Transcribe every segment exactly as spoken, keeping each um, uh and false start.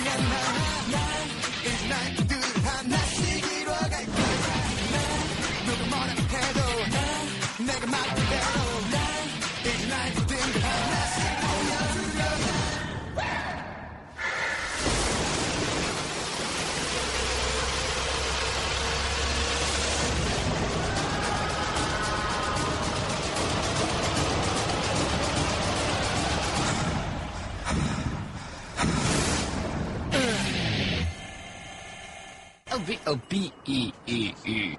B O B E E E.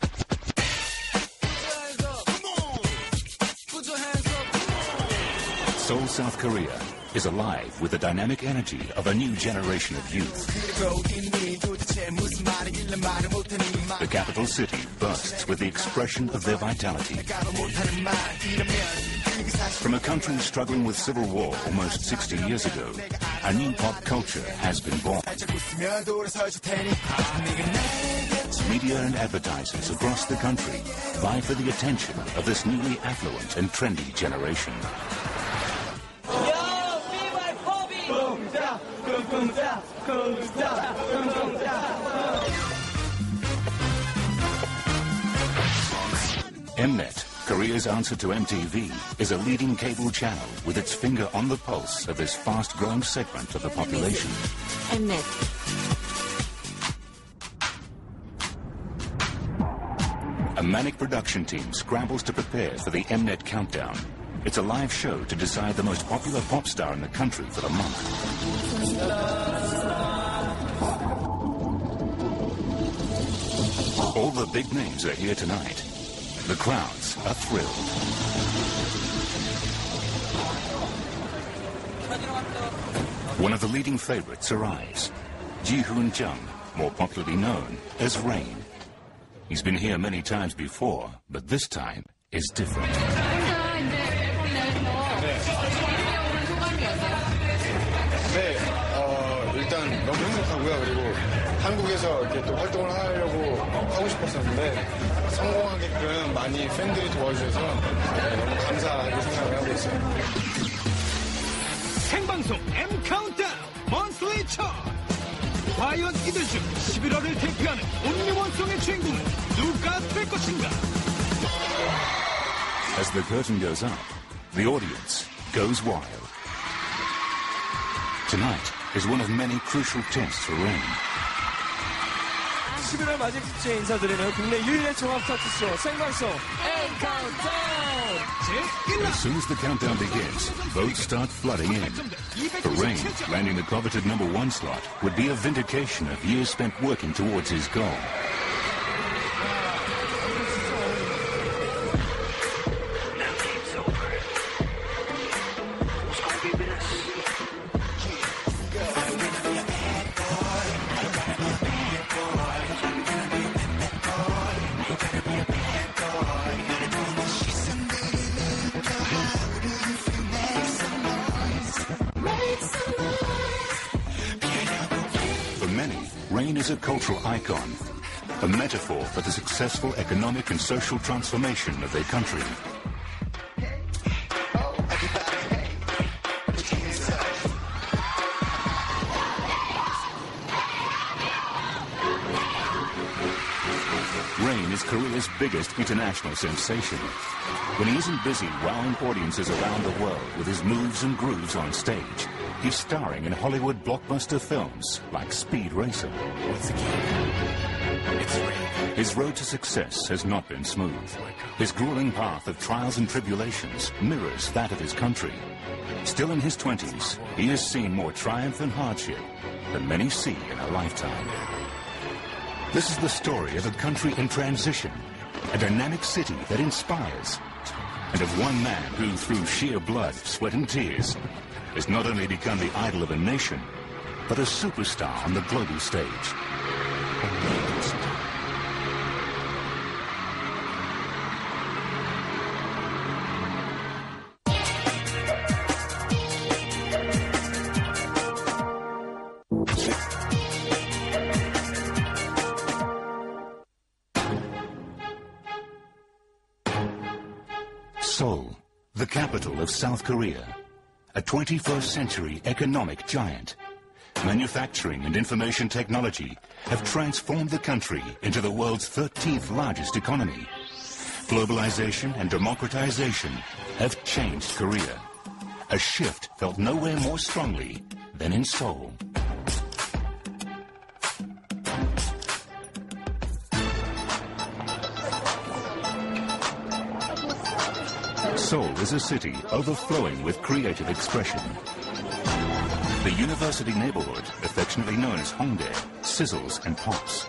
Seoul, South Korea is alive with the dynamic energy of a new generation of youth. The capital city bursts with the expression of their vitality. From a country struggling with civil war almost sixty years ago, a new pop culture has been born. Media and advertisers across the country vie for the attention of this newly affluent and trendy generation. Mnet, Korea's answer to M T V, is a leading cable channel with its finger on the pulse of this fast-growing segment of the population. Mnet. A manic production team scrambles to prepare for the Mnet Countdown. It's a live show to decide the most popular pop star in the country for the month. All the big names are here tonight. The crowds are thrilled. One of the leading favorites arrives. Ji-hoon Jung, more popularly known as Rain. He's been here many times before, but this time is different. 네, 어, 일단 너무 행복하고요. 그리고 한국에서 이렇게 또 활동을 하려고 하고 싶었었는데 성공하게끔 많이 팬들이 도와주셔서 네, 너무 감사하게 생각을 하고 있어요. 생방송 M 카운트다운 먼슬리 차트. 과연 이들 중 십일월을 대표하는 온리원송의 주인공은 누가 될 것인가? As the curtain goes up, the audience goes wild. Tonight is one of many crucial tests for Rain. 십일월 마지막 주에 인사드리는 국내 유일의 종합 차트쇼 생방송 M 카운트다운. As soon as the countdown begins, votes start flooding in. For Rain, landing the coveted number one slot would be a vindication of years spent working towards his goal. Rain is a cultural icon, a metaphor for the successful economic and social transformation of their country. Rain is Korea's biggest international sensation. When he isn't busy wowing audiences around the world with his moves and grooves on stage, he's starring in Hollywood blockbuster films like Speed Racer. Once again, it's Rain. His road to success has not been smooth. His grueling path of trials and tribulations mirrors that of his country. Still in his twenties, he has seen more triumph and hardship than many see in a lifetime. This is the story of a country in transition, a dynamic city that inspires, and of one man who, through sheer blood, sweat and tears, has not only become the idol of a nation, but a superstar on the global stage. Seoul, the capital of South Korea. A twenty-first century economic giant. manufacturing and information technology have transformed the country into the world's thirteenth largest economy. Globalization and democratization have changed Korea. A shift felt nowhere more strongly than in Seoul. Seoul is a city overflowing with creative expression. The university neighborhood, affectionately known as Hongdae, sizzles and pops.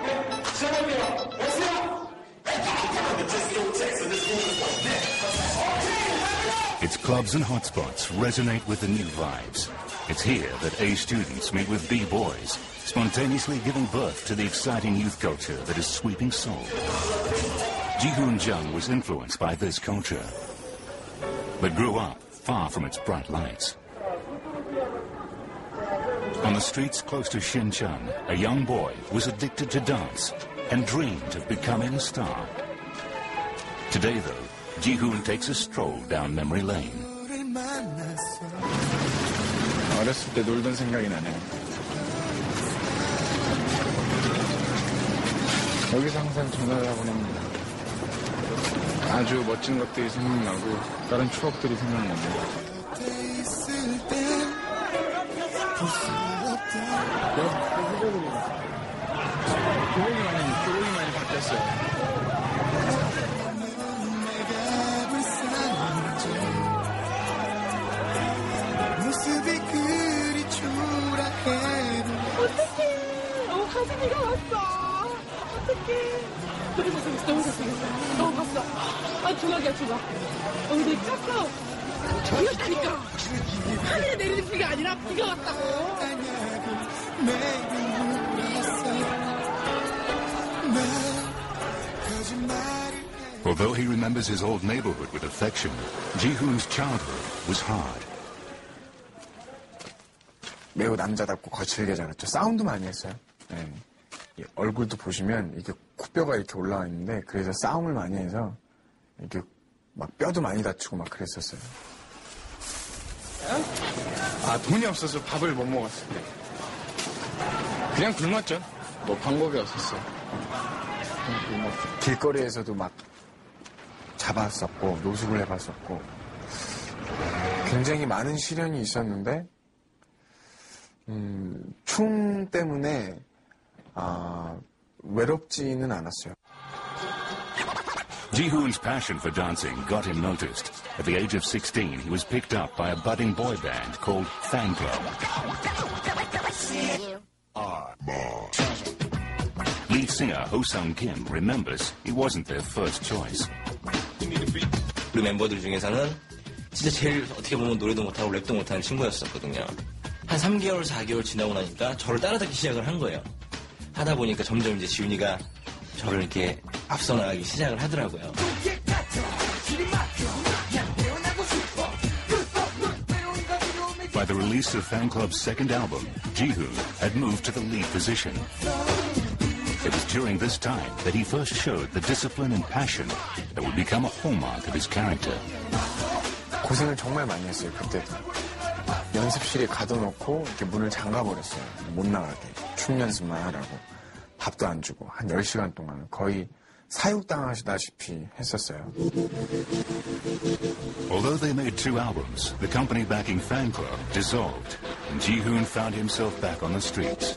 Its clubs and hotspots resonate with the new vibes. It's here that A students meet with B boys, spontaneously giving birth to the exciting youth culture that is sweeping Seoul. Ji-hoon Jung was influenced by this culture, but grew up far from its bright lights. On the streets close to Shincheon, a young boy was addicted to dance and dreamed of becoming a star. Today, though, Ji-hoon takes a stroll down memory lane. 어렸을 때 놀던 생각이 나네요. 여기서 항상 전화를 하곤 합니다. 아주 멋진 것들이 생각나고 다른 추억들이 생각나고. 교복이 많이, 교복이 많이 바뀌었어요. 어떡해. 너무 가슴이가 왔어. 어떡해. 우리 모습 너무 잘생겼어. 너무 봤어. 아, 조각이야, 조각. 어, 근데 짰어. 비가 왔다니까. 하늘에 내리는 비가 아니라 비가 왔다고. Although he remembers his old neighborhood with affection, Ji-hoon's childhood was hard. 매우 남자답고 거칠게 자랐죠. 싸움도 많이 했어요. 네. 얼굴도 보시면 이게 코뼈가 이렇게 올라와 있는데 그래서 싸움을 많이 해서 이렇게 막 뼈도 많이 다치고 막 그랬었어요. 아, 돈이 없어서 밥을 못 먹었을 때 그냥 굶었죠. 뭐 방법이 없었어요. 길거리에서도 막 잡았었고 노숙을 해봤었고 굉장히 많은 시련이 있었는데 음, 춤 때문에 아, 외롭지는 않았어요. Ji-hoon's passion for dancing got him noticed. At the age of sixteen, he was picked up by a budding boy band called Fan Club. Lead singer Ho Sung-kim remembers he wasn't their first choice. 우리 멤버들 중에서는 진짜 제일 어떻게 보면 노래도 못하고 랩도 못하는 친구였었거든요. 한 삼 개월, 사 개월 지나고 나니까 저를 따라잡기 시작을 한 거예요. 하다 보니까 점점 이제 지훈이가 저를 이렇게 앞서 나가기 시작을 하더라고요. By the release of Fan Club's second album, Ji-hoon had moved to the lead position. It was during this time that he first showed the discipline and passion that would become a hallmark of his character. 고생을 정말 많이 했어요, 그때도. 연습실에 가둬놓고 이렇게 문을 잠가버렸어요. 못 나가게. 춤 연습만 하라고. 밥도 안 주고 한 열 시간 동안 거의 사육당하시다시피 했었어요. Although they made two albums, the company backing Fan Club dissolved, and Ji-hoon found himself back on the streets.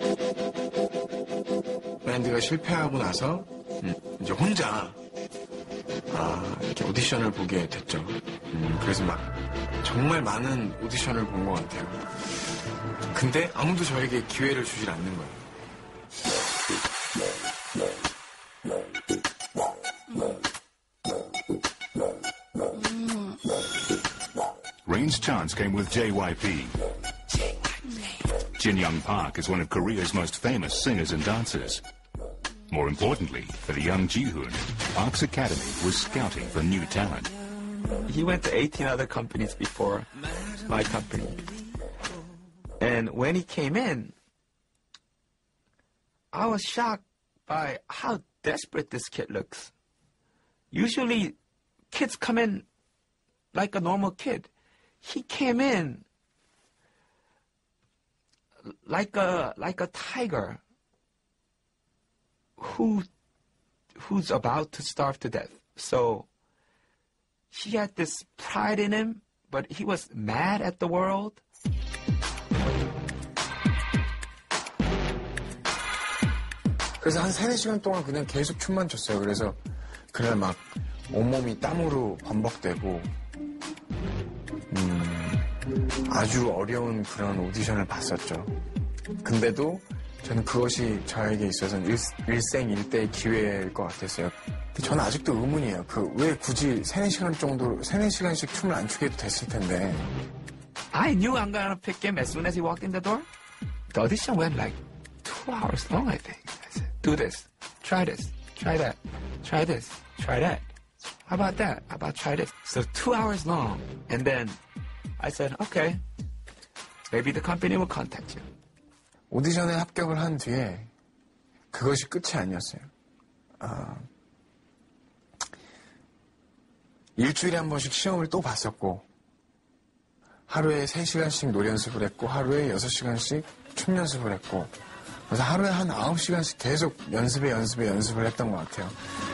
밴드가 실패하고 나서 음, 이제 혼자 아, 이렇게 오디션을 보게 됐죠. 음, 그래서 막 정말 많은 오디션을 본 것 같아요. 근데 아무도 저에게 기회를 주질 않는 거예요. Rain's chance came with J Y P. Jin Young Park is one of Korea's most famous singers and dancers. More importantly, for the young Ji-hoon, Park's Academy was scouting for new talent. He went to eighteen other companies before my company. And when he came in, I was shocked by how desperate this kid looks. Usually, kids come in like a normal kid. He came in like a like a tiger who who's about to starve to death. So he had this pride in him, but he was mad at the world. 그래서 한 세네 시간 동안 그냥 계속 춤만 췄어요. 그래서 그날 막 온몸이 땀으로 범벅되고 음, 아주 어려운 그런 오디션을 봤었죠. 근데도 저는 그것이 저에게 있어서는 일, 일생일대의 기회일 것 같았어요. 근데 저는 아직도 의문이에요. 그 왜 굳이 세네 시간 정도, 세네 시간씩 춤을 안 추게 해도 됐을 텐데. I knew I'm gonna pick him as soon as he walked in the door. The audition went like two hours long, I think. I said, do this, try this, try that, try this, try that. How about that? How about try this? So two hours long. And then I said, okay, maybe the company will contact you. 오디션에 합격을 한 뒤에 그것이 끝이 아니었어요. 어, 일주일에 한 번씩 시험을 또 봤었고 하루에 세 시간씩 노래 연습을 했고 하루에 여섯 시간씩 춤 연습을 했고 그래서 하루에 한 아홉 시간씩 계속 연습에 연습에 연습을 했던 것 같아요.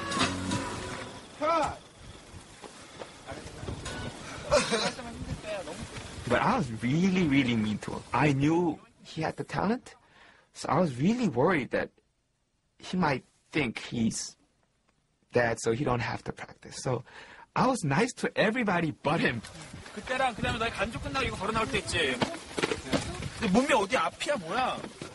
But I was really, really mean to him. I knew he had the talent, so I was really worried that he might think he's that, so he don't have to practice. So I was nice to everybody but him. 그때랑 그 다음에 너희 간주 끝나고 이거 걸어 나올 때 있지. 근데 몸이 어디 앞이야 뭐야?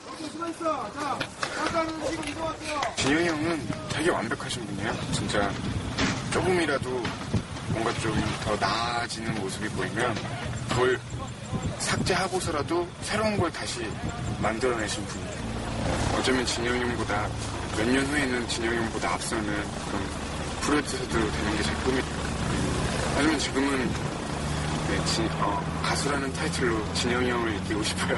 진영이 형은 되게 완벽하신 분이에요. 진짜 조금이라도 뭔가 좀 더 나아지는 모습이 보이면 그걸 삭제하고서라도 새로운 걸 다시 만들어내신 분이에요. 어쩌면 진영이 형보다 몇 년 후에는 진영이 형보다 앞서는 그런 프로듀서도 되는 게 제 꿈이에요. 하지만 지금은 네, 진, 어, 가수라는 타이틀로 진영이 형을 이기고 싶어요.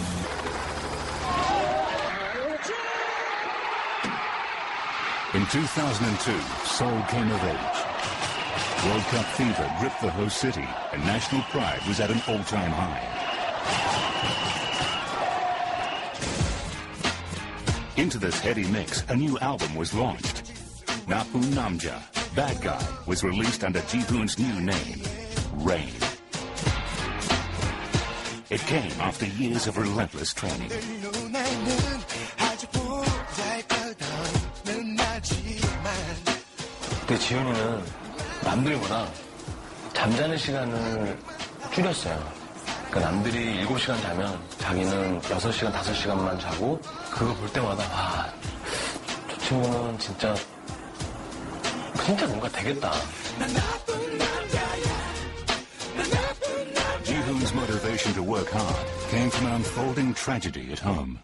In two thousand two, Seoul came of age. World Cup fever gripped the host city, and national pride was at an all-time high. Into this heady mix, a new album was launched. Napun Namja, Bad Guy, was released under Jihoon's new name, Rain. It came after years of relentless training. 근데 지훈이는 남들보다 잠자는 시간을 줄였어요. 그러니까 남들이 일곱 시간 자면 자기는 여섯 시간, 다섯 시간만 자고 그거 볼 때마다 와, 저 친구는 진짜 진짜 뭔가 되겠다. Jihoon's motivation to work hard came from an unfolding tragedy at home.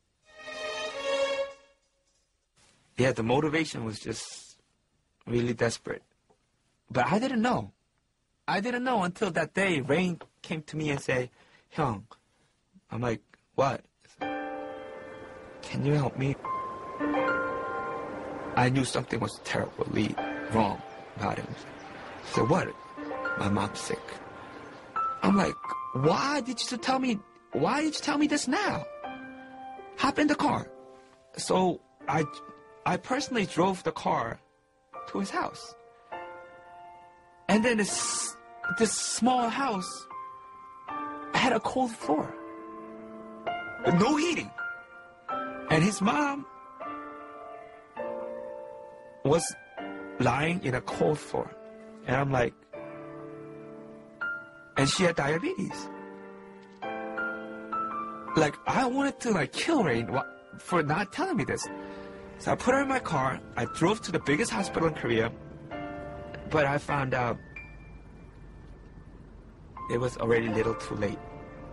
Yeah, the motivation was just really desperate. But I didn't know. I didn't know until that day. Rain came to me and said, "Hyung," I'm like, "What? Can you help me?" I knew something was terribly wrong about him. He said, "What?" "My mom's sick." I'm like, "Why did you tell me? Why did you tell me this now? Hop in the car." So I, I personally drove the car to his house. And then this, this small house had a cold floor. With no heating. And his mom was lying in a cold floor. And I'm like, and she had diabetes. Like, I wanted to like kill Rain for not telling me this. So I put her in my car. I drove to the biggest hospital in Korea. But I found out it was already a little too late.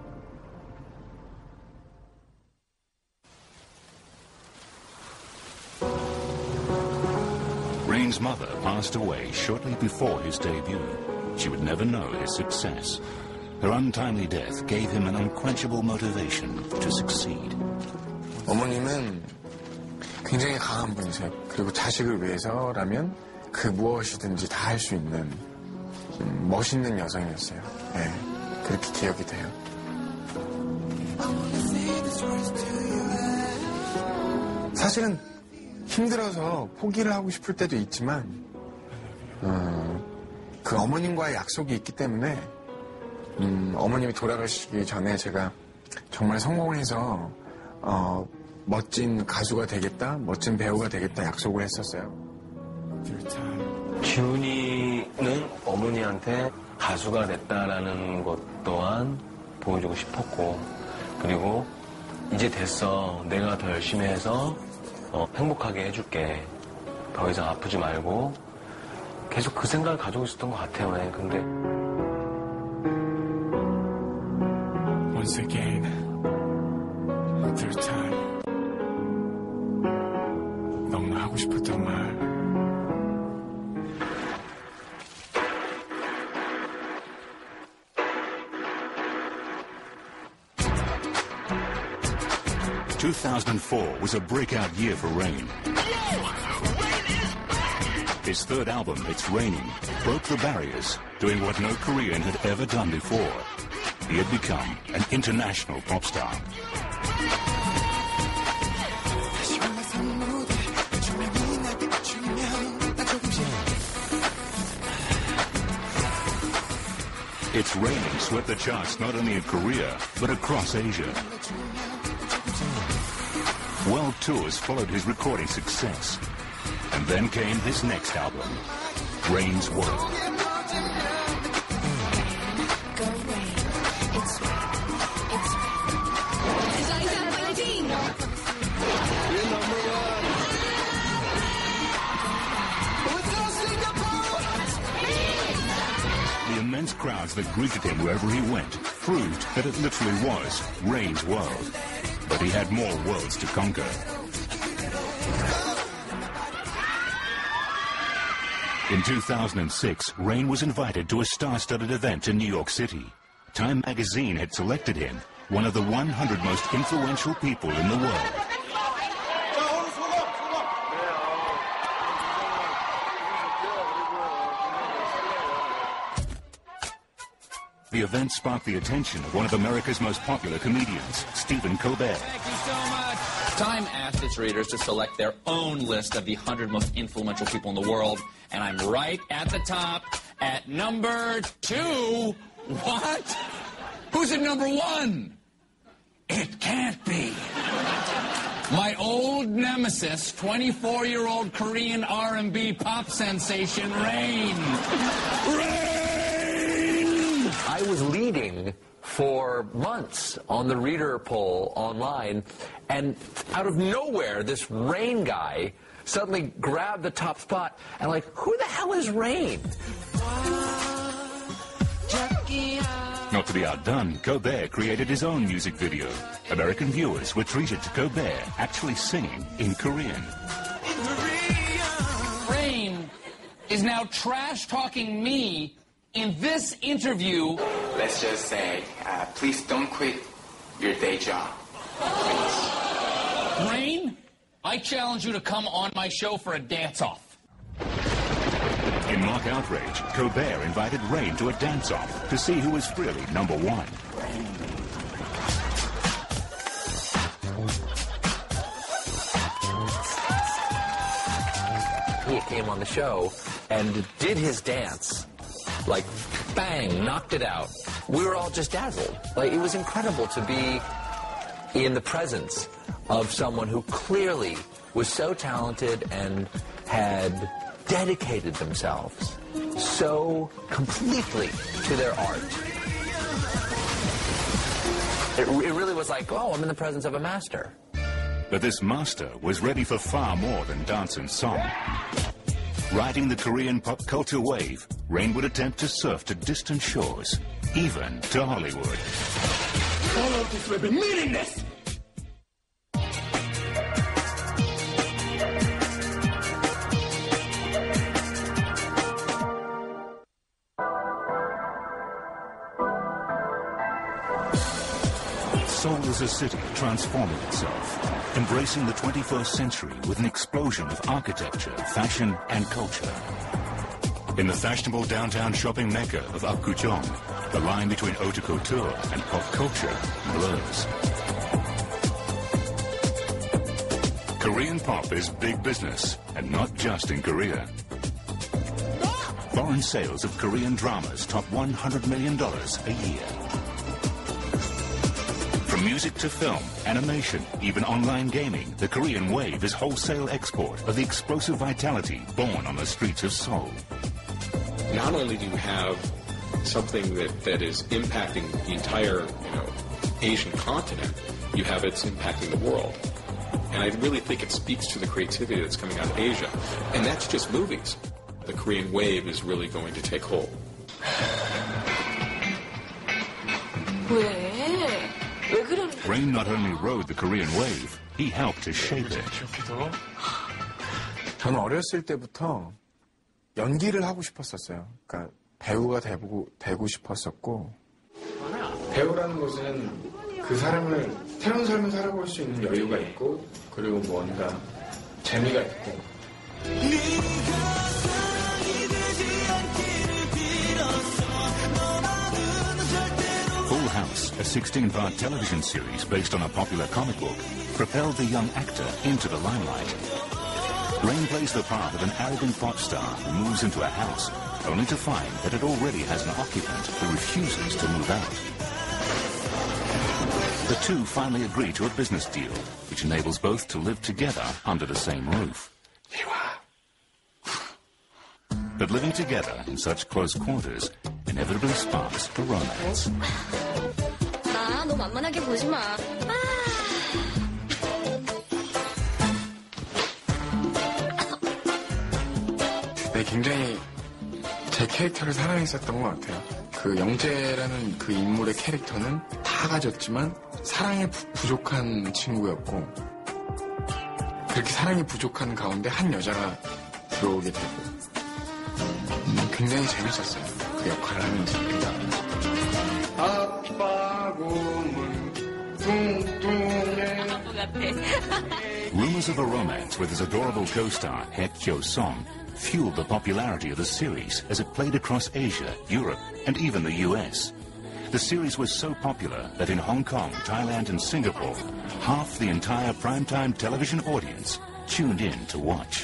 Rain's mother passed away shortly before his debut. She would never know his success. Her untimely death gave him an unquenchable motivation to succeed. 어머님은 굉장히 강한 분이세요. 그리고 자식을 위해서라면 그 무엇이든지 다 할 수 있는 음, 멋있는 여성이었어요. 네, 그렇게 기억이 돼요. 사실은 힘들어서 포기를 하고 싶을 때도 있지만 어, 그 어머님과의 약속이 있기 때문에 음, 어머님이 돌아가시기 전에 제가 정말 성공을 해서 어, 멋진 가수가 되겠다, 멋진 배우가 되겠다 약속을 했었어요. 지훈이는 어머니한테 가수가 됐다라는 것 또한 보여주고 싶었고, 그리고 이제 됐어, 내가 더 열심히 해서 어, 행복하게 해줄게, 더 이상 아프지 말고, 계속 그 생각을 가지고 있었던 것 같아요. 네. 근데 Once again, third time. 너무나 하고 싶었던 말. two thousand four was a breakout year for Rain. His third album, It's Raining, broke the barriers, doing what no Korean had ever done before. He had become an international pop star. It's Raining swept the charts not only in Korea, but across Asia. World tours followed his recording success. And then came his next album, Rain's World. The immense crowds that greeted him wherever he went proved that it literally was Rain's world. But he had more worlds to conquer. In two thousand six, Rain was invited to a star-studded event in New York City. Time magazine had selected him one of the one hundred most influential people in the world. The event sparked the attention of one of America's most popular comedians, Stephen Colbert. Thank you so much. Time asked its readers to select their own list of the one hundred most influential people in the world, and I'm right at the top at number two. What? Who's at number one? It can't be. My old nemesis, twenty-four-year-old Korean R and B pop sensation, Rain. Rain! I was leading for months on the reader poll online, and out of nowhere, this Rain guy suddenly grabbed the top spot, and like, who the hell is Rain? Not to be outdone, Colbert created his own music video. American viewers were treated to Colbert actually singing in Korean. Rain is now trash-talking me in this interview. Let's just say, uh, please don't quit your day job. Please. Rain, I challenge you to come on my show for a dance-off. In mock outrage, Colbert invited Rain to a dance-off to see who was really number one. He came on the show and did his dance. Like, bang, knocked it out. We were all just dazzled. Like, it was incredible to be in the presence of someone who clearly was so talented and had dedicated themselves so completely to their art. It, it really was like, oh, I'm in the presence of a master. But this master was ready for far more than dance and song. Riding the Korean pop culture wave, Rain would attempt to surf to distant shores, even to Hollywood. All of this will be meaningless! Seoul is a city transforming itself, embracing the twenty-first century with an explosion of architecture, fashion, and culture. In the fashionable downtown shopping mecca of Apgujeong, the line between haute couture and pop culture blurs. Korean pop is big business, and not just in Korea. Foreign sales of Korean dramas top one hundred million dollars a year. From music to film, animation, even online gaming, the Korean wave is wholesale export of the explosive vitality born on the streets of Seoul. Not only do you have something that, that is impacting the entire, you know, Asian continent, you have it's impacting the world. And I really think it speaks to the creativity that's coming out of Asia. And that's just movies. The Korean wave is really going to take hold. Rain not only rode the Korean wave, he helped to shape it. 저는 어렸을 때부터 연기를 하고 싶었었어요. 그러니까 배우가 되고, 되고 싶었었고 배우라는 것은 그 사람을 새로운 삶을 살아볼 수 있는 여유가 있고 그리고 뭔가 재미가 있고 Full House, a sixteen-part television series based on a popular comic book, propelled the young actor into the limelight. Rain plays the part of an arrogant pop star who moves into a house, only to find that it already has an occupant who refuses to move out. The two finally agree to a business deal, which enables both to live together under the same roof. But living together in such close quarters inevitably sparks a romance. 아, 너 만만하게 보지 마. 아. 네, 굉장히 제 캐릭터를 사랑했었던 것 같아요. 그 영재라는 그 인물의 캐릭터는 다 가졌지만 사랑에 부, 부족한 친구였고 그렇게 사랑이 부족한 가운데 한 여자가 들어오게 되고 음, 굉장히 재밌었어요. 그 역할을 하면서. 아빠 고문 뚱뚱해. Rumors of a romance with his adorable co-star, Hye Kyo-song, fueled the popularity of the series as it played across Asia, Europe, and even the U S. The series was so popular that in Hong Kong, Thailand, and Singapore, half the entire primetime television audience tuned in to watch.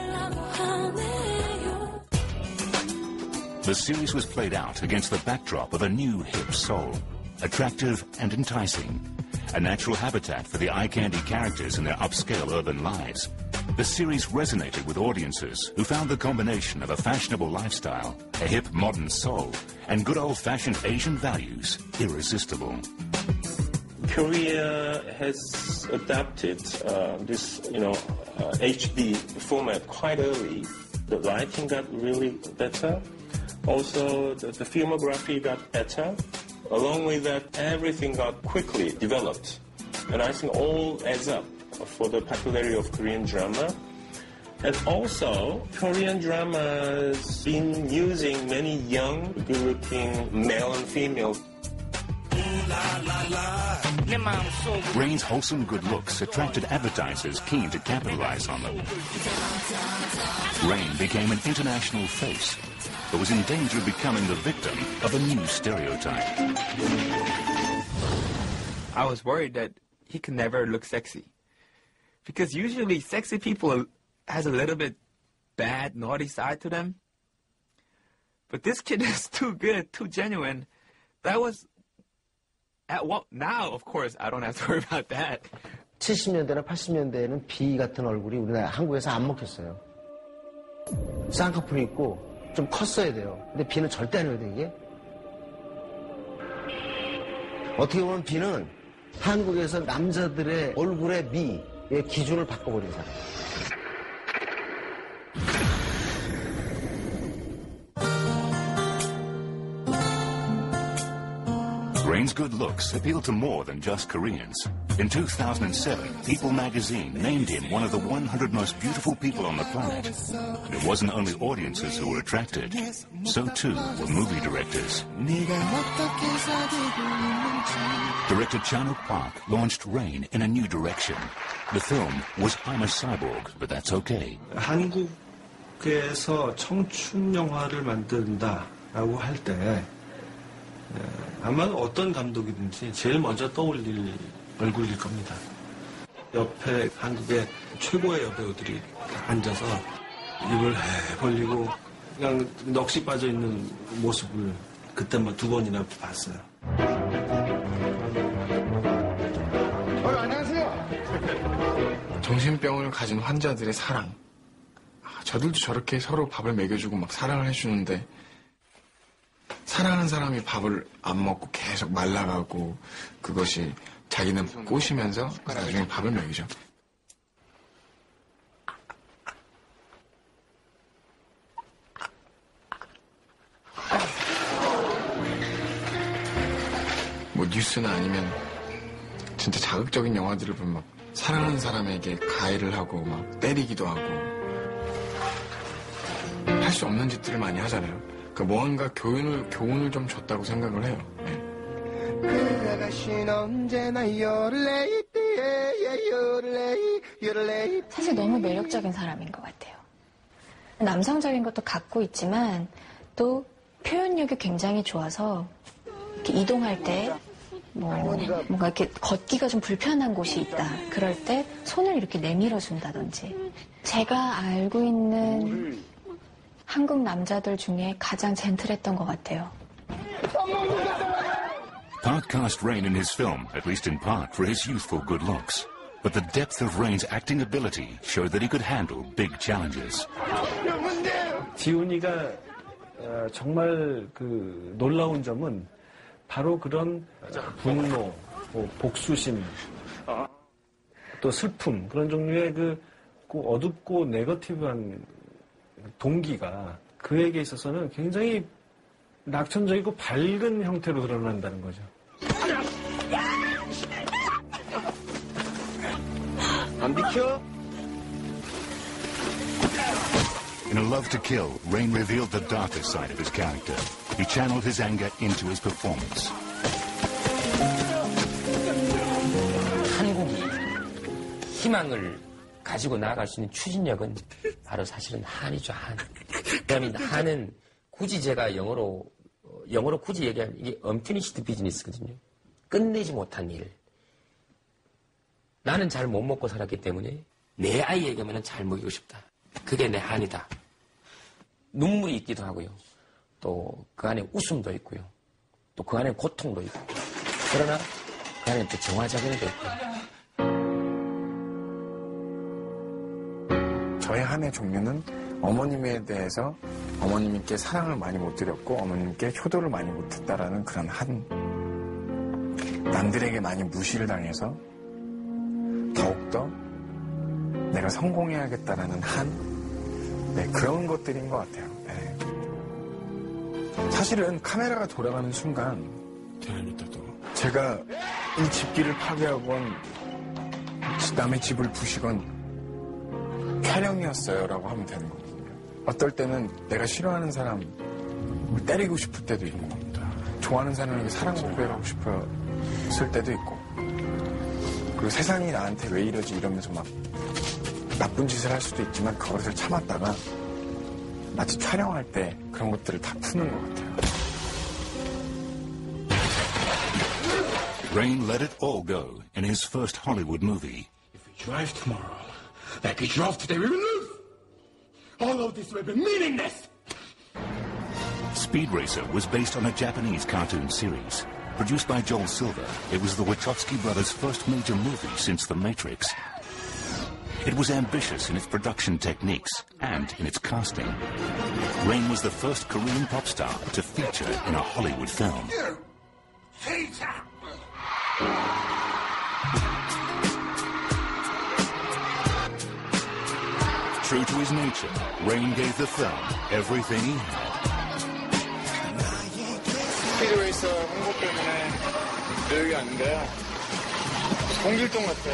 The series was played out against the backdrop of a new hip Seoul, attractive and enticing, a natural habitat for the eye-candy characters in their upscale urban lives. The series resonated with audiences who found the combination of a fashionable lifestyle, a hip modern soul, and good old-fashioned Asian values irresistible. Korea has adopted uh, this, you know, uh, H D format quite early. The writing got really better. Also, the, the filmography got better. Along with that, everything got quickly developed. And I think all adds up for the popularity of Korean drama. And also, Korean drama has been using many young, good-looking male and female. Rain's wholesome good looks attracted advertisers keen to capitalize on them. Rain became an international face, but was in danger of becoming the victim of a new stereotype. I was worried that he could never look sexy. Because usually sexy people has a little bit bad, naughty side to them. But this kid is too good, too genuine. That was... At what, now, of course, I don't have to worry about that. 칠십 년대나 팔십 년대에는 비 같은 얼굴이 우리나라 한국에서 안 먹혔어요. 쌍꺼풀이 있고 좀 컸어야 돼요. 근데 비는 절대 아니거든요, 이게. 어떻게 보면 비는 한국에서 남자들의 얼굴의 미의 기준을 바꿔버린 사람. Rain's good looks appealed to more than just Koreans. In two thousand seven, People magazine named him one of the one hundred most beautiful people on the planet. And it wasn't only audiences who were attracted. So too were movie directors. Director Chan-wook Park launched Rain in a new direction. The film was I'm a Cyborg, but that's okay. 한국에서 청춘 영화를 만든다라고 할 때 아마 어떤 감독이든지 제일 먼저 떠올릴 얼굴일 겁니다. 옆에 한국의 최고의 여배우들이 앉아서 입을 해 벌리고 그냥 넋이 빠져 있는 모습을 그때만 두 번이나 봤어요. 어, 안녕하세요. 정신병을 가진 환자들의 사랑. 아, 저들도 저렇게 서로 밥을 먹여주고 막 사랑을 해주는데 사랑하는 사람이 밥을 안 먹고 계속 말라가고 그것이 자기는 꼬시면서 나중에 밥을 먹이죠. 뭐 뉴스나 아니면 진짜 자극적인 영화들을 보면 막 사랑하는 사람에게 가해를 하고 막 때리기도 하고 할 수 없는 짓들을 많이 하잖아요. 그러니까 뭔가 교훈을 교훈을 좀 줬다고 생각을 해요. 네. 사실 너무 매력적인 사람인 것 같아요. 남성적인 것도 갖고 있지만 또 표현력이 굉장히 좋아서 이렇게 이동할 때 뭐 뭔가 이렇게 걷기가 좀 불편한 곳이 있다. 그럴 때 손을 이렇게 내밀어 준다든지. 제가 알고 있는 한국 남자들 중에 가장 젠틀했던 것 같아요. Part cast Rain in his film, at least in part, for his youthful good looks. But the depth of Rain's acting ability showed that he could handle big challenges. 지훈이가 어, 정말 그 놀라운 점은 바로 그런 분노, 뭐 복수심, 또 슬픔 그런 종류의 그, 그 어둡고 네거티브한 동기가 그에게 있어서는 굉장히 낙천적이고 밝은 형태로 드러난다는 거죠. 안 비켜? In A Love to Kill, Rain revealed the darker side of his character. He channeled his anger into his performance. 한국이 희망을 가지고 나아갈 수 있는 추진력은 바로 사실은 한이죠, 한. 그다음에 한은 굳이 제가 영어로 영어로 굳이 얘기하면 이게 unfinished business거든요. 끝내지 못한 일. 나는 잘 못 먹고 살았기 때문에 내 아이에게만은 잘 먹이고 싶다. 그게 내 한이다. 눈물이 있기도 하고요. 또 그 안에 웃음도 있고요. 또 그 안에 고통도 있고. 그러나 그 안에 또 정화작용도 있고. 저의 한의 종류는 어머님에 대해서 어머님께 사랑을 많이 못 드렸고 어머님께 효도를 많이 못했다라는 그런 한. 남들에게 많이 무시를 당해서 더욱더 내가 성공해야겠다라는 한. 네, 그런 것들인 것 같아요. 네. 사실은 카메라가 돌아가는 순간 제가 이 집기를 파괴하건 남의 집을 부시건 촬영이었어요 라고 하면 되는 거거든요. 어떨 때는 내가 싫어하는 사람을 때리고 싶을 때도 있고 좋아하는 사람에게 사랑 고백하고 싶었을 때도 있고 그리고 세상이 나한테 왜 이러지 이러면서 막 나쁜 짓을 할 수도 있지만 그것을 참았다가 마치 촬영할 때 그런 것들을 다 푸는 것 같아요. Rain let it all go in his first Hollywood movie. If we drive tomorrow, like we drove today, we will lose. All of this will be meaningless. Speed Racer was based on a Japanese cartoon series. Produced by Joel Silver, it was the Wachowski brothers' first major movie since The Matrix. It was ambitious in its production techniques and in its casting. Rain was the first Korean pop star to feature in a Hollywood film. True to his nature, Rain gave the film everything he had. 스피드레이서 홍보 때문에 여기 왔는데요. 공길동 같아요.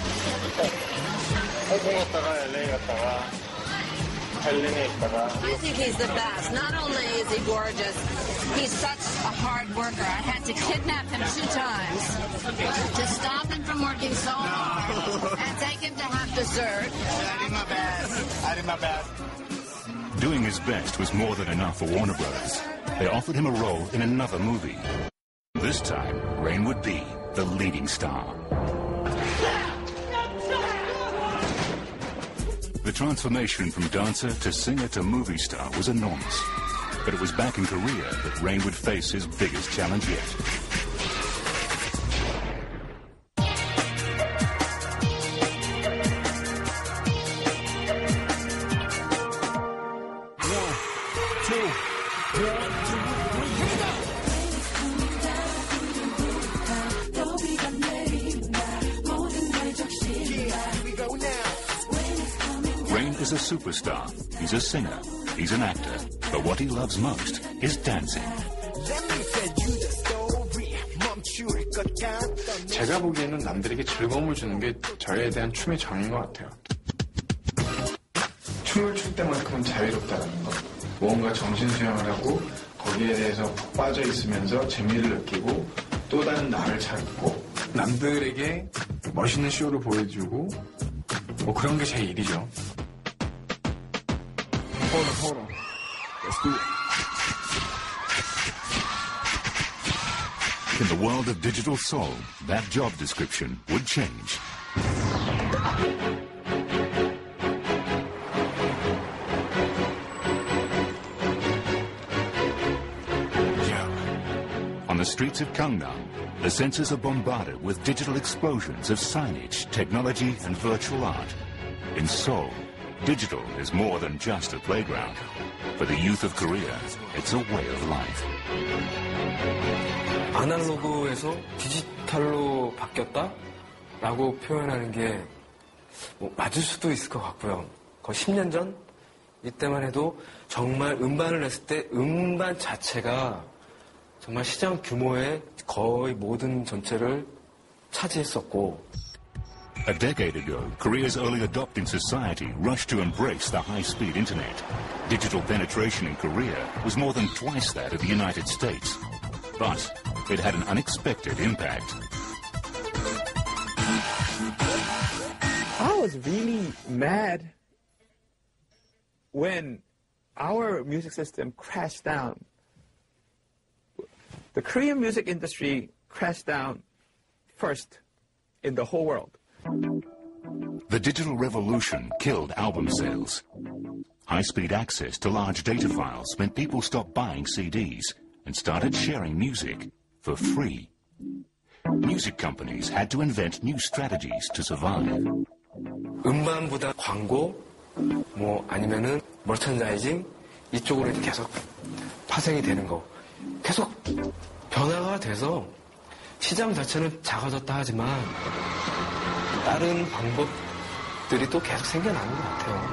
홍콩 갔다가 엘에이 갔다가 벨린에 있다가. I think he's the best. Not only is he gorgeous, he's such a hard worker. I had to kidnap him two times to stop him from working so hard and take him to have dessert. I did my best. I did my best. Doing his best was more than enough for Warner Brothers. They offered him a role in another movie. This time, Rain would be the leading star. The transformation from dancer to singer to movie star was enormous. But it was back in Korea that Rain would face his biggest challenge yet. Rain is a superstar. He's a singer. He's an actor. But what he loves most is dancing. 제가 보기에는 남들에게 즐거움을 주는 게 저에 대한 춤의 정인 것 같아요. 춤을 출 때만큼은 자유롭다는 것. 무언가 정신수양을 하고 거기에 대해서 푹 빠져 있으면서 재미를 느끼고 또 다른 나를 찾고 남들에게 멋있는 쇼를 보여주고 뭐 그런 게 제 일이죠. Hold on, hold on. Let's do it. In the world of digital soul, that job description would change. On the streets of Gangnam, the senses are bombarded with digital explosions of signage, technology, and virtual art. In Seoul, digital is more than just a playground. For the youth of Korea, it's a way of life. 아날로그에서 디지털로 바뀌었다라고 표현하는 게 뭐 맞을 수도 있을 것 같고요. 거의 십 년 전 이때만 해도 정말 음반을 냈을 때 음반 자체가 정말 시장 규모의 거의 모든 전체를 차지했었고. A decade ago, Korea's early adopting society rushed to embrace the high-speed internet. Digital penetration in Korea was more than twice that of the United States. But it had an unexpected impact. I was really mad when our music system crashed down. The Korean music industry crashed down first in the whole world. The digital revolution killed album sales. High-speed access to large data files meant people stopped buying C Ds and started sharing music for free. Music companies had to invent new strategies to survive. 음반보다 광고, 뭐 아니면은 머천다이징 이쪽으로 이렇게 계속 파생이 되는 거. 계속 변화가 돼서 시장 자체는 작아졌다 하지만 다른 방법들이 또 계속 생겨나는 것 같아요.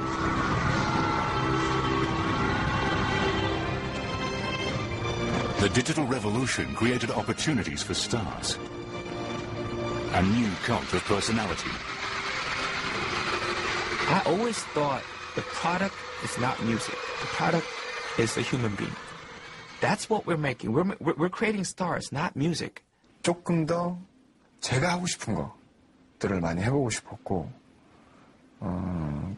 The digital revolution created opportunities for stars. A new cult of personality. I always thought the product is not music. The product is a human being. That's what we're making. We're, we're, we're creating stars, not music. 조금 더 제가 하고 싶은 것들을 많이 해보고 싶었고, 어,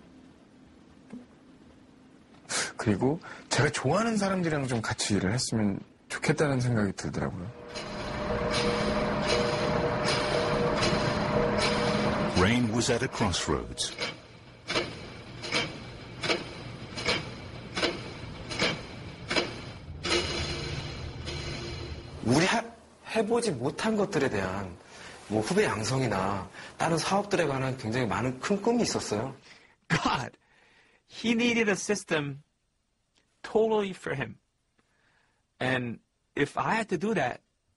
그리고 제가 좋아하는 사람들이랑 좀 같이 일을 했으면 좋겠다는 생각이 들더라고요. Rain was at a crossroads. 우리 하, 해보지 못한 것들에 대한 뭐 후배 양성이나 다른 사업들에 관한 굉장히 많은 큰 꿈이 있었어요. God, he needed a system totally for him. And if I had to do that,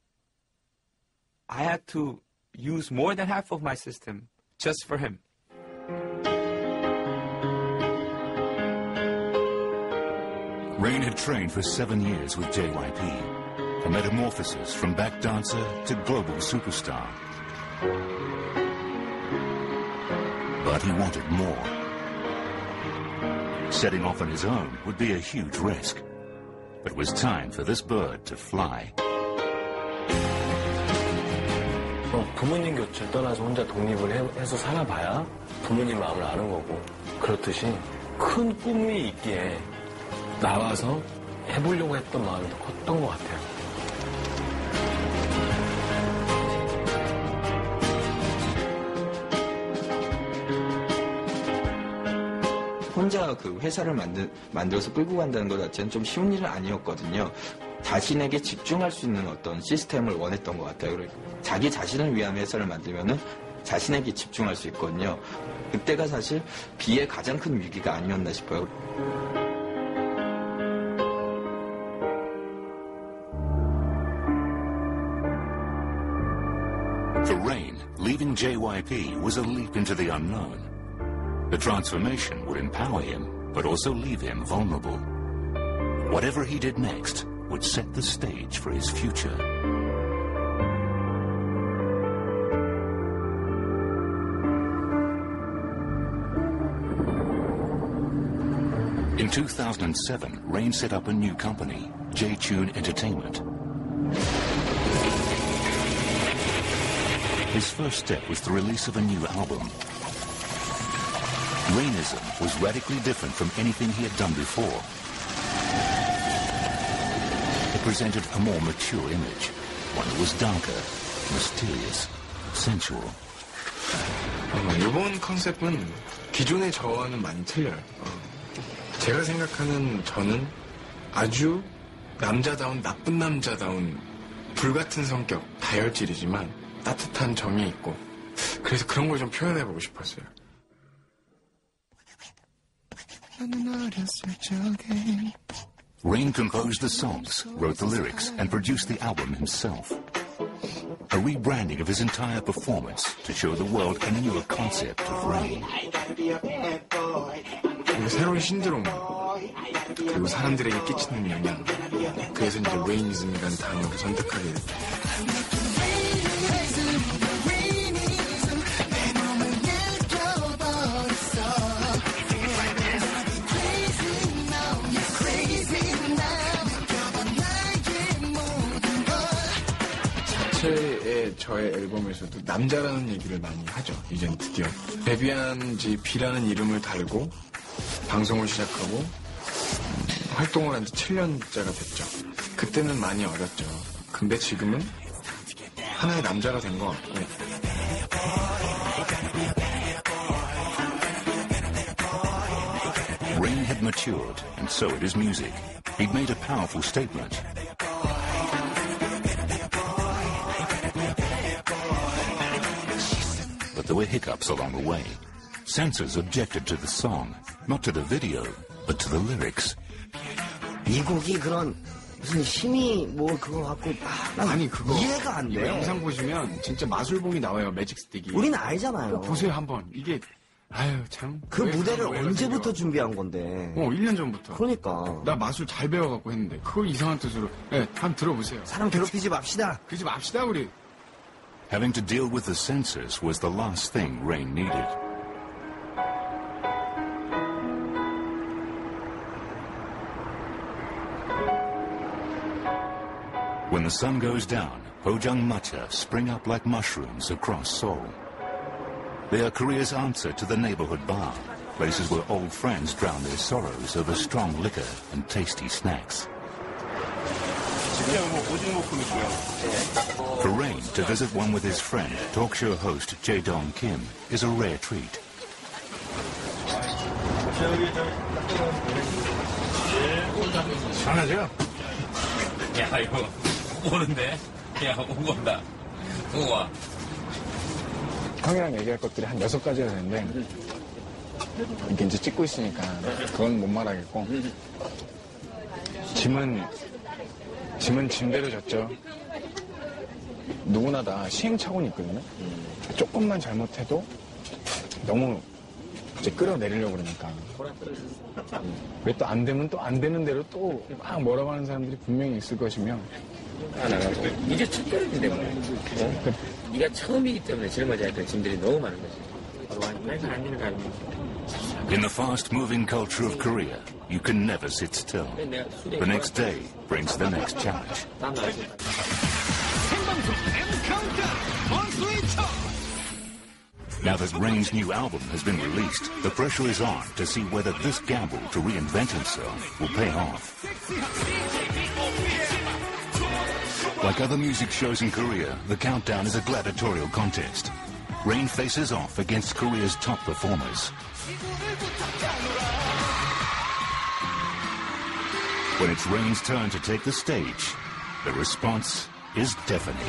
I had to use more than half of my system just for him. Rain had trained for seven years with J Y P. A metamorphosis from back dancer to global superstar. But he wanted more. Setting off on his own would be a huge risk. But it was time for this bird to fly. 어, 부모님 곁을 떠나서 혼자 독립을 해, 해서 살아봐야 부모님 마음을 아는 거고, 그렇듯이 큰 꿈이 있기에 나와서 해보려고 했던 마음이 더 컸던 것 같아요. 혼자 그 회사를 만들, 만들어서 끌고 간다는 것 자체는 좀 쉬운 일은 아니었거든요. 자신에게 집중할 수 있는 어떤 시스템을 원했던 것 같아요. 자기 자신을 위한 회사를 만들면은 자신에게 집중할 수 있거든요. 그때가 사실 비의 가장 큰 위기가 아니었나 싶어요. For Rain, leaving J Y P was a leap into the unknown. The transformation would empower him, but also leave him vulnerable. Whatever he did next would set the stage for his future. In two thousand seven, Rain set up a new company, J-Tune Entertainment. His first step was the release of a new album. Rainism was radically different from anything he had done before. It presented a more mature image, one that was darker, mysterious, sensual. 어, 이번 컨셉은 기존의 저와는 많이 틀려요. 어, 제가 생각하는 저는 아주 남자다운, 나쁜 남자다운 불같은 성격, 다혈질이지만 따뜻한 정이 있고, 그래서 그런 걸 좀 표현해보고 싶었어요. Rain composed the songs, wrote the lyrics, and produced the album himself. A rebranding of his entire performance to show the world a newer concept of Rain. 새로운 신드롬, 그리고 사람들에게 끼치는 영향. 그래서 이제 레이니즘이라는 단어를 선택하게 됐죠. 자체의 저의 앨범에서도 남자라는 얘기를 많이 하죠. 이젠 드디어 데뷔한 지 B라는 이름을 달고 방송을 시작하고 음, 활동을 한 지 칠 년째가 됐죠. 그때는 많이 어렸죠. 근데 지금은 하나의 남자가 된 것 같고, Rain had matured, and so had his music. He'd made a powerful statement. But there were hiccups along the way. Censors objected to the song, not to the video, but to the lyrics. 이 곡이 그런 무슨 힘이 뭐 그거 갖고 아, 아니 그거 이해가 안 돼. 이거 영상 보시면 진짜 마술봉이 나와요. 매직 스틱이. 우린 알잖아요. 보세요 한번. 이게 아유 참. 그 무대를 언제부터 준비한 건데? 어, 일 년 전부터. 그러니까. 나 마술 잘 배워갖고 했는데 그걸 이상한 뜻으로. 네, 한번 들어보세요. 사람 괴롭히지 맙시다. 그러지 맙시다 우리. Having to deal with the censors was the last thing Rain needed. When the sun goes down, Hojangmacha spring up like mushrooms across Seoul. They are Korea's answer to the neighborhood bar, places where old friends drown their sorrows over strong liquor and tasty snacks. For Rain to visit one with his friend, talk show host Jae-dong Kim, is a rare treat. 시원하죠? 야, 이거 오는데? 야, 오고 온다. 오고 와. 형이랑 얘기할 것들이 한 여섯 가지가 되는데 이게 이제 찍고 있으니까 그건 못 말하겠고, 짐은 짐은 짐대로 졌죠. 누구나 다 시행착오는 있거든요. 조금만 잘못해도 너무 이제 끌어내리려고 그러니까. 왜 또 안 되면 또 안 되는 대로 또 막 뭐라고 하는 사람들이 분명히 있을 것이며. 아, 나가고. 이제 첫 결혼인데 뭐. 어? 네가 처음이기 때문에 짊어져야 될 짐들이 너무 많은 거지. 내가 안 되는 거 아니야. In the fast-moving culture of Korea, you can never sit still. The next day brings the next challenge. Now that Rain's new album has been released, the pressure is on to see whether this gamble to reinvent himself will pay off. Like other music shows in Korea, the countdown is a gladiatorial contest. Rain faces off against Korea's top performers. When it's Rain's turn to take the stage, the response is deafening.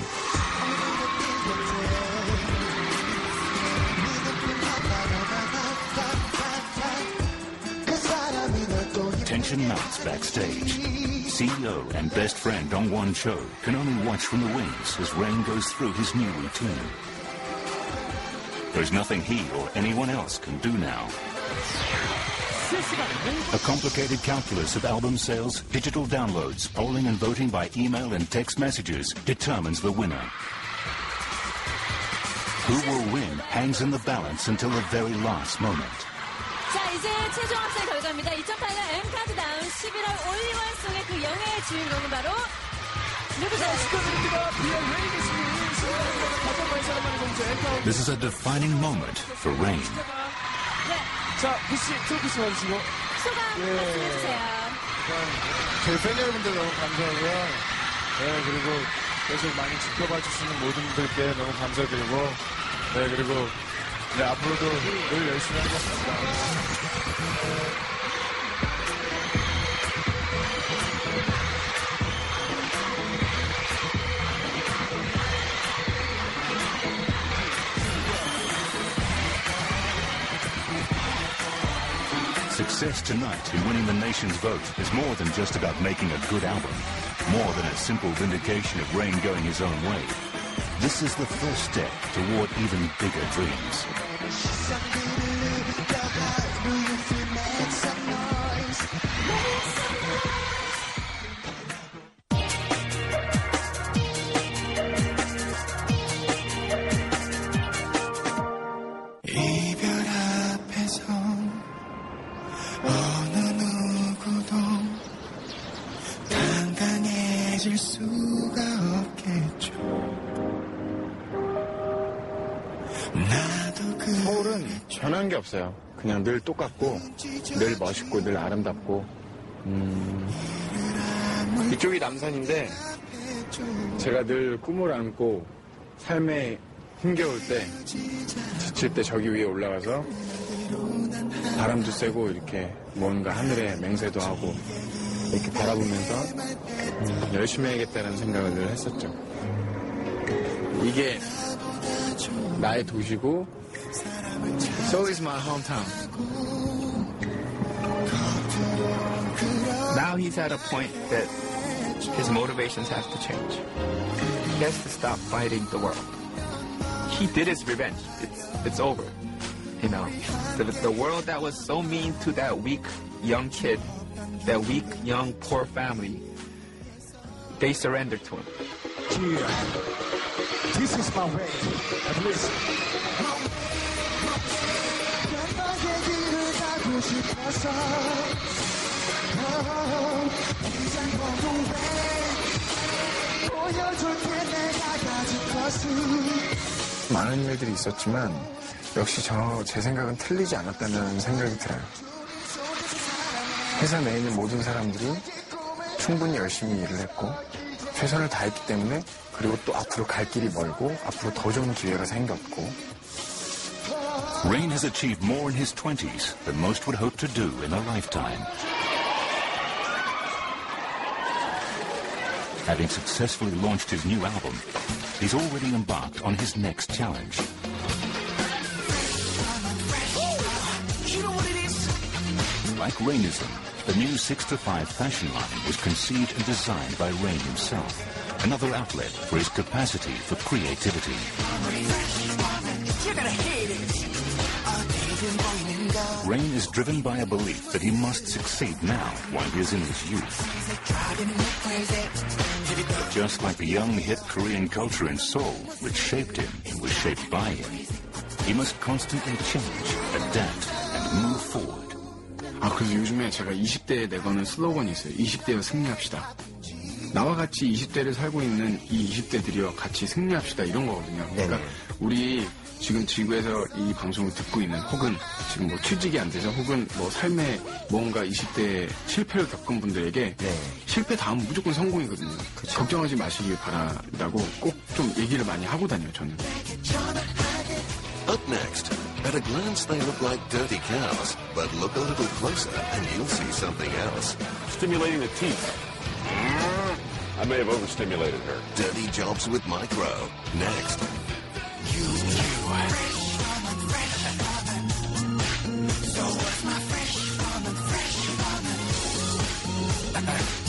Tension mounts backstage. C E O and best friend Dongwon Cho can only watch from the wings as Rain goes through his new routine. There's nothing he or anyone else can do now. A complicated calculus of album sales, digital downloads, polling and voting by email and text messages determines the winner. Who will win hangs in the balance until the very last moment. 자, 이제 최종 합산 결과입니다. 이천팔 년 M 카운트다운 십일월 올리원송의 그 영예의 주인공은 바로 누구죠? This is a defining moment for Rain. 네. 자, 피씨, 트로피스 와주시고. 소감 말씀해주세요. 저희 팬 여러분들 너무 감사하고요. 네, 그리고 계속 많이 지켜봐 주시는 모든 분들께 너무 감사드리고, 네, 그리고 네, 앞으로도 늘 열심히 하겠습니다. Success tonight in winning the nation's vote is more than just about making a good album, more than a simple vindication of Rain going his own way. This is the first step toward even bigger dreams. 이별 앞에서 어느 누구도 당당해질 수가 없겠죠. 서울은 변한 게 없어요. 그냥 늘 똑같고 늘 멋있고 늘 아름답고 음... 이쪽이 남산인데 제가 늘 꿈을 안고 삶에 힘겨울 때 지칠 때 저기 위에 올라가서 바람도 쐬고 이렇게 뭔가 하늘에 맹세도 하고 이렇게 바라보면서 음, 열심히 해야겠다는 생각을 늘 했었죠. 이게 나의 도시고 Seoul is my hometown. Now he's at a point that his motivations have to change. He has to stop fighting the world. He did his revenge. It's it's over. You know, the, the world that was so mean to that weak young kid, that weak young poor family, they surrendered to him. Yeah. This is my way. At least. 많은 일들이 있었지만 역시 저 제 생각은 틀리지 않았다는 생각이 들어요. 회사 내에 있는 모든 사람들이 충분히 열심히 일을 했고 최선을 다했기 때문에 그리고 또 앞으로 갈 길이 멀고 앞으로 더 좋은 기회가 생겼고 Rain has achieved more in his twenties than most would hope to do in a lifetime. Having successfully launched his new album, he's already embarked on his next challenge. Like Rainism, the new six to five fashion line was conceived and designed by Rain himself, another outlet for his capacity for creativity. You're gonna hate it. Rain is driven by a belief that he must succeed now while he is in his youth. But just like the young hip Korean culture in Seoul, which shaped him and was shaped by him, he must constantly change, adapt, and move forward. 아, 그래서 요즘에 제가 이십 대에 내거는 슬로건이 있어요. 이십 대여 승리합시다. 나와 같이 이십 대를 살고 있는 이 이십 대들이여 같이 승리합시다 이런 거거든요. 그러니까 우리 지금 지구에서 이 방송을 듣고 있는 혹은 지금 뭐 취직이 안 돼서 혹은 뭐 삶에 뭔가 이십 대에 실패를 겪은 분들에게 네. 실패 다음은 무조건 성공이거든요. 그쵸. 걱정하지 마시길 바란다고 꼭 좀 얘기를 많이 하고 다녀요, 저는. Up next, at a glance they look like dirty cows, but look a little closer and you'll see something else. Stimulating the teeth. I may have overstimulated her. Dirty Jobs with Micro. Next. You, you, fresh woman, fresh woman. So what's my fresh woman, fresh woman?